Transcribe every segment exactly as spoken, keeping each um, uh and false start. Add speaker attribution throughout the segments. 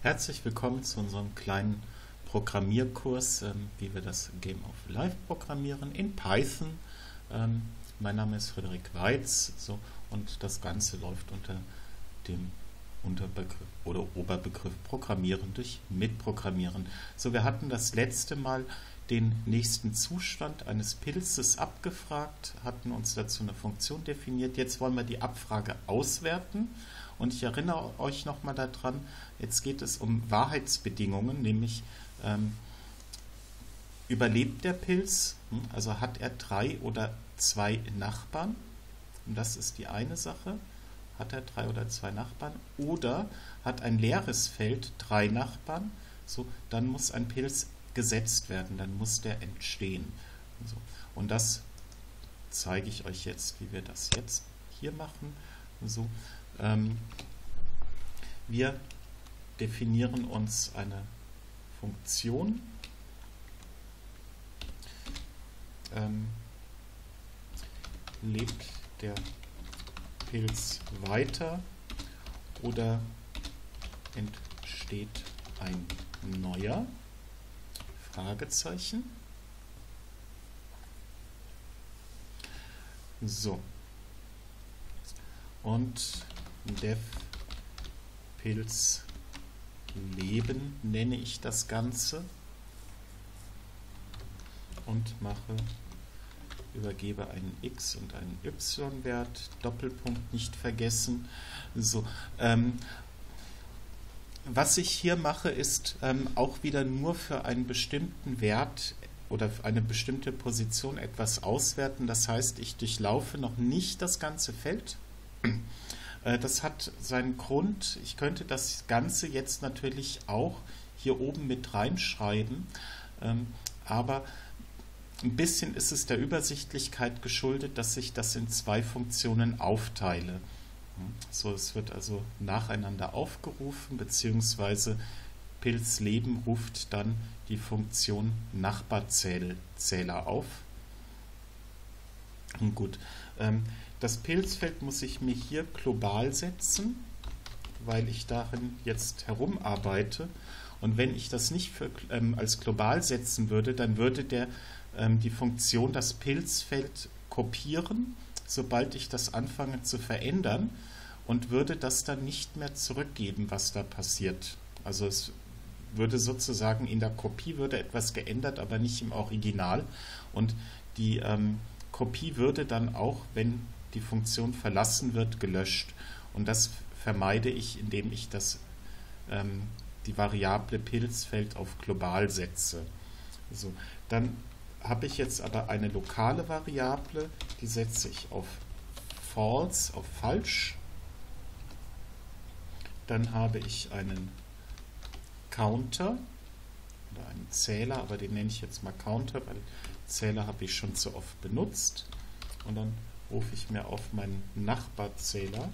Speaker 1: Herzlich willkommen zu unserem kleinen Programmierkurs, ähm, wie wir das Game of Life programmieren in Python. Ähm, mein Name ist Frederik Weitz, so, und das Ganze läuft unter dem Unterbegriff oder Oberbegriff Programmieren durch Mitprogrammieren. So, wir hatten das letzte Mal den nächsten Zustand eines Pilzes abgefragt, hatten uns dazu eine Funktion definiert. Jetzt wollen wir die Abfrage auswerten. Und ich erinnere euch nochmal daran, jetzt geht es um Wahrheitsbedingungen, nämlich ähm, überlebt der Pilz, also hat er drei oder zwei Nachbarn, und das ist die eine Sache, hat er drei oder zwei Nachbarn, oder hat ein leeres Feld drei Nachbarn, so, dann muss ein Pilz gesetzt werden, dann muss der entstehen. So. Und das zeige ich euch jetzt, wie wir das jetzt hier machen. So. Ähm, wir definieren uns eine Funktion, ähm, lebt der Pilz weiter oder entsteht ein neuer? Fragezeichen. So. Und def Pilz leben nenne ich das Ganze und mache, übergebe einen X- und einen Y-Wert, Doppelpunkt nicht vergessen. So, ähm, was ich hier mache, ist ähm, auch wieder nur für einen bestimmten Wert oder für eine bestimmte Position etwas auswerten. Das heißt, ich durchlaufe noch nicht das ganze Feld. Äh, das hat seinen Grund. Ich könnte das Ganze jetzt natürlich auch hier oben mit reinschreiben, ähm, aber ein bisschen ist es der Übersichtlichkeit geschuldet, dass ich das in zwei Funktionen aufteile. So, es wird also nacheinander aufgerufen, beziehungsweise Pilzleben ruft dann die Funktion Nachbarzähler auf. Und gut, ähm, das Pilzfeld muss ich mir hier global setzen, weil ich darin jetzt herumarbeite. Und wenn ich das nicht für, ähm, als global setzen würde, dann würde der ähm, die Funktion das Pilzfeld kopieren, sobald ich das anfange zu verändern, und würde das dann nicht mehr zurückgeben, was da passiert. Also es würde sozusagen in der Kopie würde etwas geändert, aber nicht im Original. Und die ähm, Kopie würde dann auch, wenn die Funktion verlassen wird, gelöscht. Und das vermeide ich, indem ich das, ähm, die Variable Pilzfeld auf global setze. So, dann habe ich jetzt aber eine lokale Variable, die setze ich auf false, auf falsch. Dann habe ich einen Counter oder einen Zähler, aber den nenne ich jetzt mal Counter, weil Zähler habe ich schon zu oft benutzt. Und dann rufe ich mir auf meinen Nachbarzähler,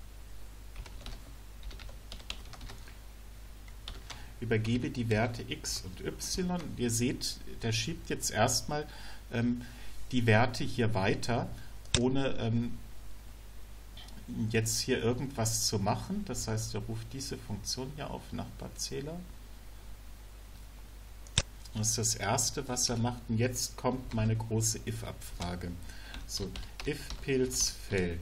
Speaker 1: übergebe die Werte x und y. Ihr seht, der schiebt jetzt erstmal ähm, die Werte hier weiter, ohne ähm, jetzt hier irgendwas zu machen. Das heißt, er ruft diese Funktion hier auf, Nachbarzähler. Das ist das Erste, was er macht. Und jetzt kommt meine große if-Abfrage. So, if Pilzfeld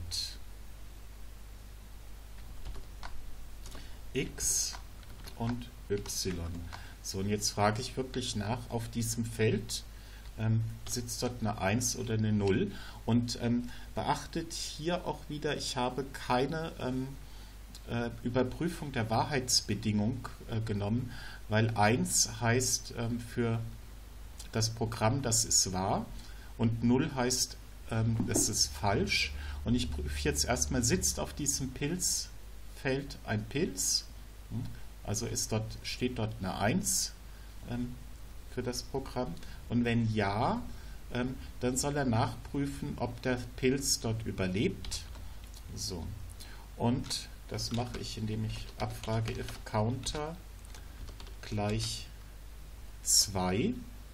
Speaker 1: x und y. So, und jetzt frage ich wirklich nach, auf diesem Feld ähm, sitzt dort eine eins oder eine null. Und ähm, beachtet hier auch wieder, ich habe keine ähm, äh, Überprüfung der Wahrheitsbedingung äh, genommen, weil eins heißt ähm, für das Programm, das ist wahr, und null heißt, ähm, das ist falsch. Und ich prüfe jetzt erstmal, sitzt auf diesem Pilzfeld ein Pilz? Also ist dort, steht dort eine eins ähm, für das Programm. Und wenn ja, ähm, dann soll er nachprüfen, ob der Pilz dort überlebt. So. Und das mache ich, indem ich abfrage if Counter gleich zwei.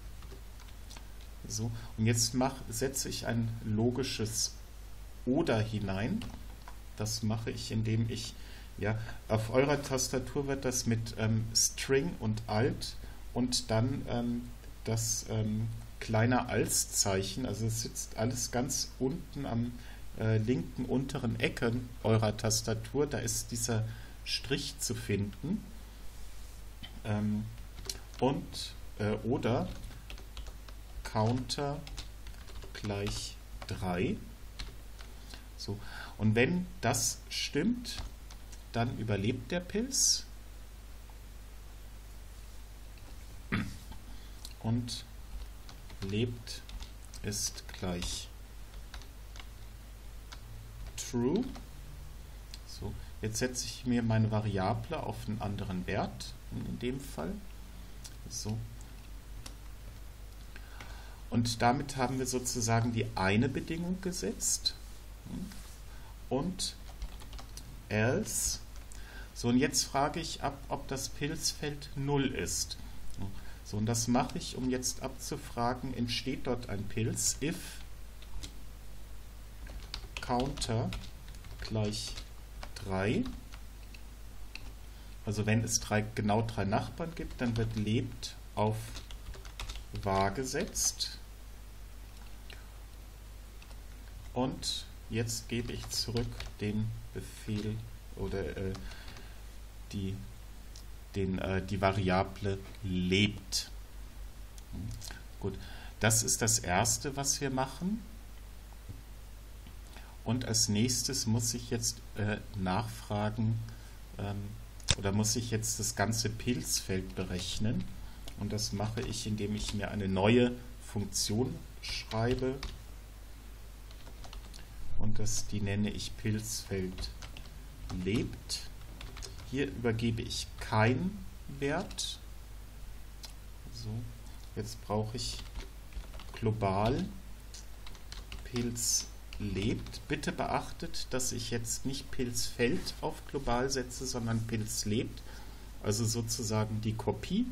Speaker 1: So. Und jetzt mach, setze ich ein logisches Oder hinein. Das mache ich, indem ich Ja, auf eurer Tastatur wird das mit ähm, String und Alt und dann ähm, das ähm, kleine Als-Zeichen, also es sitzt alles ganz unten am äh, linken unteren Ecke eurer Tastatur, da ist dieser Strich zu finden. Ähm, und äh, oder Counter gleich drei. So. Und wenn das stimmt, dann überlebt der Pilz und lebt ist gleich true. So, jetzt setze ich mir meine Variable auf einen anderen Wert, in dem Fall. So. Und damit haben wir sozusagen die eine Bedingung gesetzt. Und else. So, und jetzt frage ich ab, ob das Pilzfeld null ist. So, und das mache ich, um jetzt abzufragen, entsteht dort ein Pilz, if Counter gleich drei. Also wenn es drei, genau drei Nachbarn gibt, dann wird lebt auf wahr gesetzt. Und jetzt gebe ich zurück den Befehl oder äh, die, den, äh, die Variable lebt. Gut, das ist das Erste, was wir machen. Und als nächstes muss ich jetzt äh, nachfragen, ähm, oder muss ich jetzt das ganze Pilzfeld berechnen. Und das mache ich, indem ich mir eine neue Funktion schreibe. Und das, die nenne ich Pilzfeld lebt. Hier übergebe ich keinen Wert. So, jetzt brauche ich global Pilz lebt. Bitte beachtet, dass ich jetzt nicht Pilzfeld auf global setze, sondern Pilz lebt. Also sozusagen die Kopie.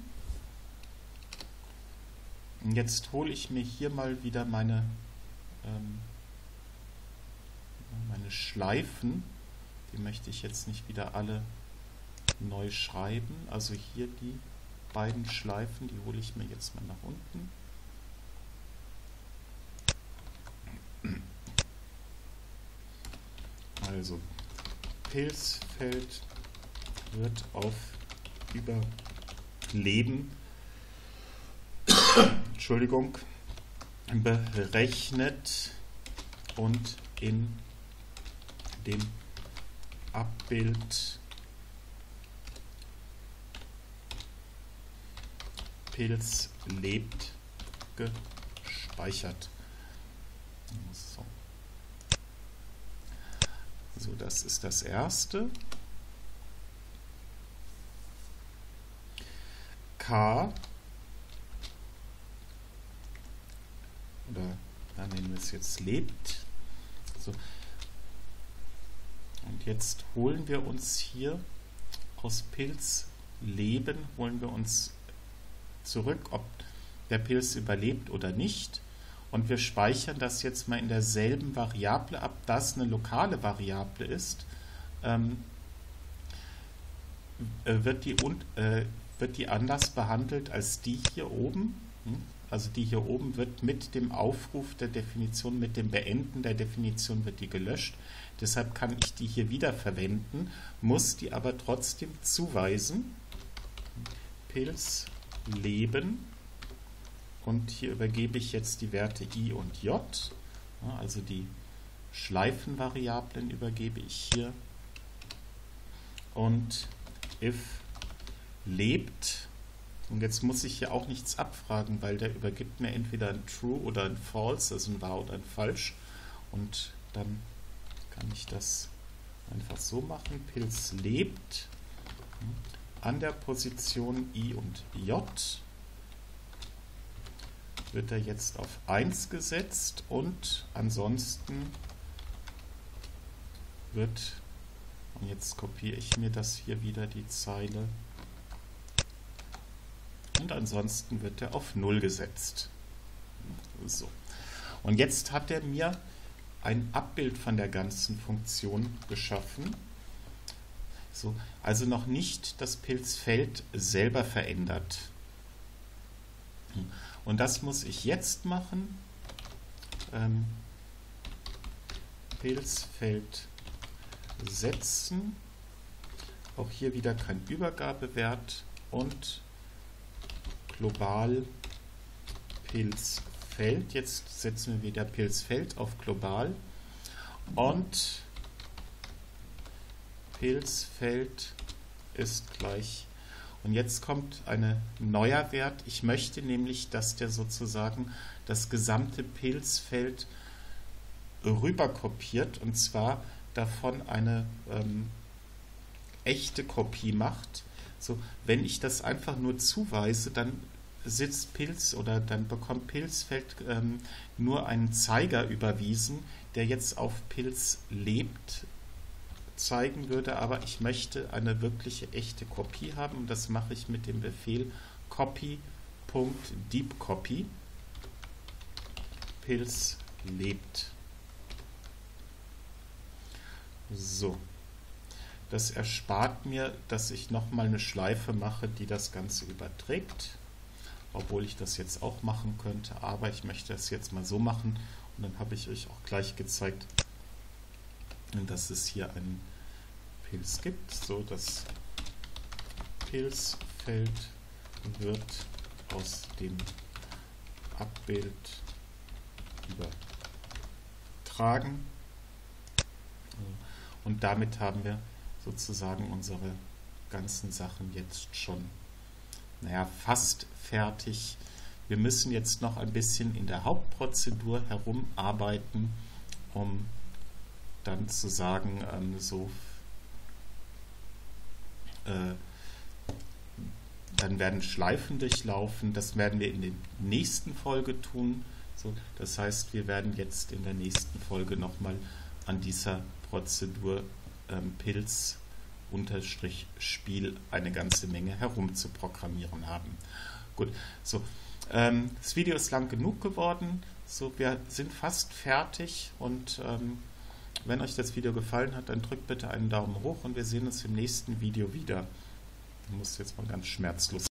Speaker 1: Und jetzt hole ich mir hier mal wieder meine ähm, meine Schleifen, die möchte ich jetzt nicht wieder alle neu schreiben, also hier die beiden Schleifen, die hole ich mir jetzt mal nach unten. Also Pilzfeld wird auf Überleben Entschuldigung, berechnet und in dem Abbild Pilz lebt gespeichert. So. So, das ist das Erste. K, oder da nehmen wir es jetzt lebt. So. Und jetzt holen wir uns hier aus Pilz leben, holen wir uns zurück, ob der Pilz überlebt oder nicht. Und wir speichern das jetzt mal in derselben Variable ab, das eine lokale Variable ist, ähm, wird, die, äh, wird die anders behandelt als die hier oben. Also die hier oben wird mit dem Aufruf der Definition, mit dem Beenden der Definition wird die gelöscht. Deshalb kann ich die hier wieder verwenden, muss die aber trotzdem zuweisen. Pilz leben. Und hier übergebe ich jetzt die Werte i und j. Also die Schleifenvariablen übergebe ich hier. Und if lebt. Und jetzt muss ich hier auch nichts abfragen, weil der übergibt mir entweder ein True oder ein False, also ein Wahr oder ein Falsch. Und dann kann ich das einfach so machen. Pilz lebt an der Position i und j. Wird er jetzt auf eins gesetzt und ansonsten wird, und jetzt kopiere ich mir das hier wieder, die Zeile, und ansonsten wird er auf null gesetzt. So. Und jetzt hat er mir ein Abbild von der ganzen Funktion geschaffen. So, also noch nicht das Pilzfeld selber verändert. Und das muss ich jetzt machen. Ähm, Pilzfeld setzen. Auch hier wieder kein Übergabewert und global Pilzfeld. Jetzt setzen wir wieder Pilzfeld auf global und Pilzfeld ist gleich. Und jetzt kommt ein neuer Wert. Ich möchte nämlich, dass der sozusagen das gesamte Pilzfeld rüberkopiert und zwar davon eine ähm, echte Kopie macht. So, wenn ich das einfach nur zuweise, dann sitzt Pilz oder dann bekommt Pilzfeld ähm, nur einen Zeiger überwiesen, der jetzt auf Pilz lebt zeigen würde, aber ich möchte eine wirkliche echte Kopie haben und das mache ich mit dem Befehl copy.deepcopy. Pilz lebt. So. Das erspart mir, dass ich nochmal eine Schleife mache, die das Ganze überträgt, obwohl ich das jetzt auch machen könnte, aber ich möchte es jetzt mal so machen und dann habe ich euch auch gleich gezeigt, dass es hier einen Pilz gibt. So, das Pilzfeld wird aus dem Abbild übertragen und damit haben wir sozusagen unsere ganzen Sachen jetzt schon, naja, fast fertig. Wir müssen jetzt noch ein bisschen in der Hauptprozedur herumarbeiten, um dann zu sagen, ähm, so äh, dann werden Schleifen durchlaufen. Das werden wir in der nächsten Folge tun. So, das heißt, wir werden jetzt in der nächsten Folge nochmal an dieser Prozedur ähm, Pilz-Spiel eine ganze Menge herum zu programmieren haben. Gut, so. Ähm, das Video ist lang genug geworden. So, wir sind fast fertig und ähm, wenn euch das Video gefallen hat, dann drückt bitte einen Daumen hoch und wir sehen uns im nächsten Video wieder. Ich muss jetzt mal ganz schmerzlos